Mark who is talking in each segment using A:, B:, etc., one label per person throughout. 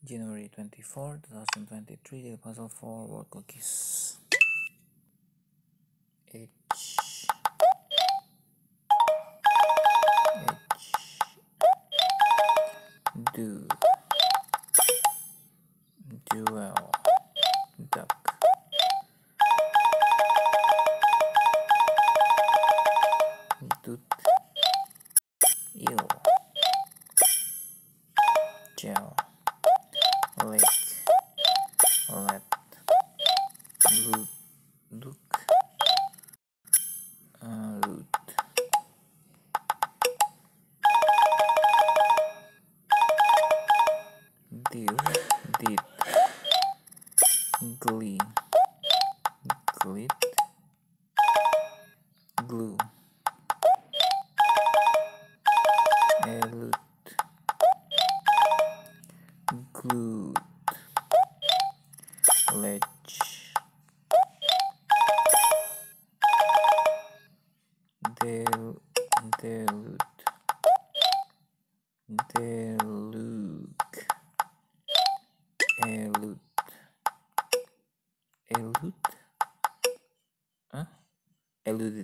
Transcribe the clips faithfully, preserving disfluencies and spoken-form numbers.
A: January twenty-fourth, twenty twenty-three, the puzzle for word cookies. H H do duel duck doot eel gel lake let loot look uh, loot deer did glee glit glue elut glued ledge del delude deluge elude elude huh? eluded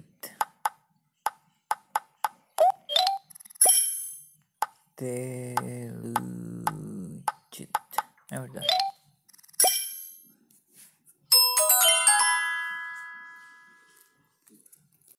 A: deluged. Now we're done.